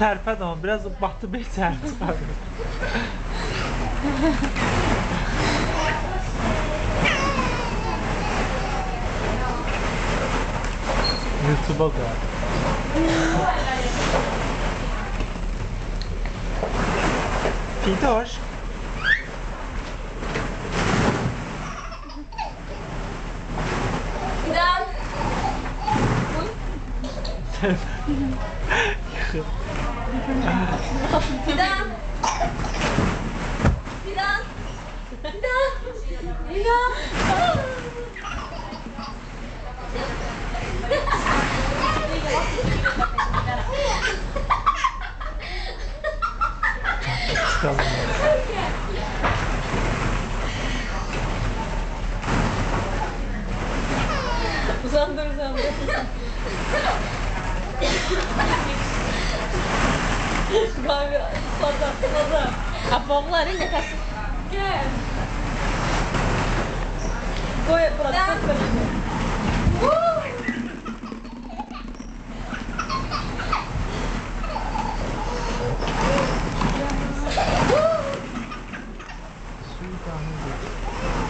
Tərpən ama biraz batı bey tərpən. YouTube'a koy. Fidoş. Fidan. Fidan. Fidan. Fidan. Fidan. Çıkalım. Uzandır uzandır. Abi fazla. Abongların nefes. Gel. Koy burası. Suyu tahmin et.